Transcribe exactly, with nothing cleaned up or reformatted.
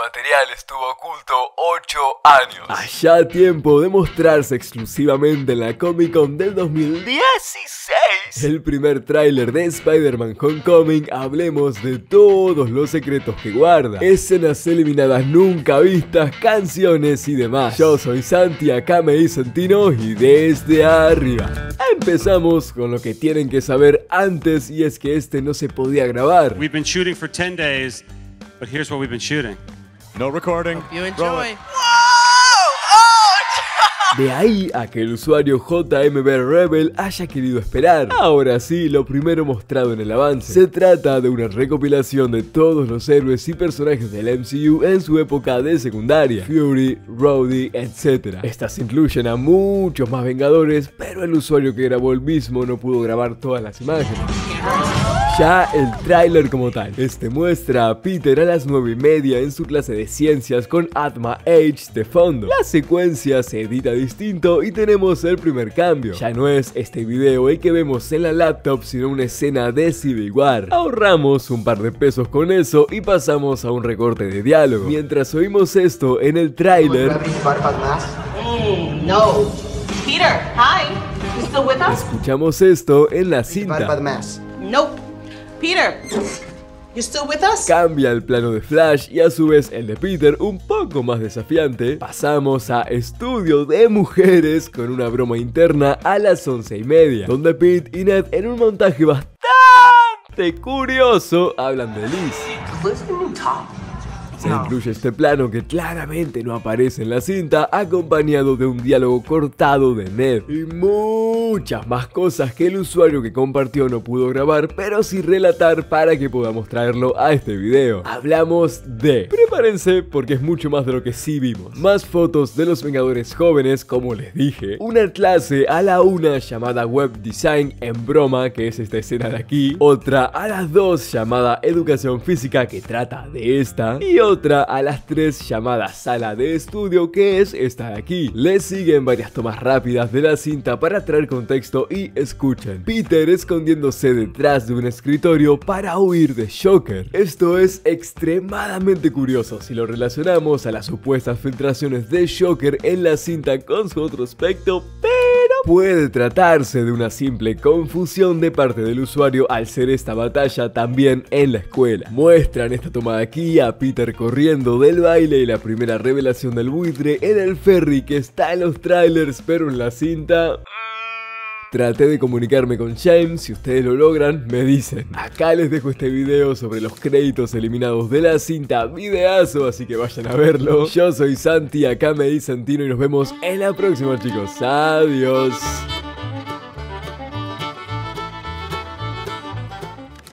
material estuvo oculto ocho años. Allá tiempo de mostrarse exclusivamente en la Comic Con del dos mil dieciséis. El primer tráiler de Spider-Man Homecoming, hablemos de todos los secretos que guarda, escenas eliminadas nunca vistas, canciones y demás. Yo soy Santi, acá me dicen Tino y desde arriba. Empezamos con lo que tienen que saber antes, y es que este no se podía grabar. We've been shooting for ten days, but here's what we've been shooting. No recording. Hope you enjoy. De ahí a que el usuario J M B Rebel haya querido esperar. Ahora sí, lo primero mostrado en el avance. Se trata de una recopilación de todos los héroes y personajes del M C U en su época de secundaria: Fury, Rhodey, etcétera. Estas incluyen a muchos más Vengadores, pero el usuario que grabó el mismo no pudo grabar todas las imágenes. Ya el tráiler como tal, este muestra a Peter a las nueve y media en su clase de ciencias con Atma H de fondo. La secuencia se edita distinto y tenemos el primer cambio. Ya no es este video el que vemos en la laptop, sino una escena de Civil War. Ahorramos un par de pesos con eso y pasamos a un recorte de diálogo. Mientras oímos esto en el tráiler, Mm, no. Peter, hi. You still with us? escuchamos esto en la cinta. Nope. Peter, you still with us? Cambia el plano de Flash y a su vez el de Peter un poco más desafiante. Pasamos a Estudio de Mujeres con una broma interna a las once y media, donde Pete y Ned, en un montaje bastante curioso, hablan de Liz. Se incluye este plano que claramente no aparece en la cinta, acompañado de un diálogo cortado de Ned y muchas más cosas que el usuario que compartió no pudo grabar, pero sí relatar para que podamos traerlo a este video. Hablamos de... prepárense porque es mucho más de lo que sí vimos. Más fotos de los Vengadores jóvenes, como les dije, una clase a la una llamada Web Design en broma, que es esta escena de aquí, otra a las dos llamada Educación Física, que trata de esta, y otra otra a las tres llamada Sala de Estudio, que es esta de aquí. Le siguen varias tomas rápidas de la cinta para traer contexto y escuchen: Peter escondiéndose detrás de un escritorio para huir de Shocker. Esto es extremadamente curioso si lo relacionamos a las supuestas filtraciones de Shocker en la cinta con su otro aspecto, pero puede tratarse de una simple confusión de parte del usuario al ser esta batalla también en la escuela. Muestran esta toma de aquí a Peter corriendo del baile y la primera revelación del buitre en el ferry que está en los trailers, pero en la cinta... Traté de comunicarme con James, si ustedes lo logran, me dicen. Acá les dejo este video sobre los créditos eliminados de la cinta, videazo, así que vayan a verlo. Yo soy Santi, acá me dicen Tino y nos vemos en la próxima, chicos. Adiós.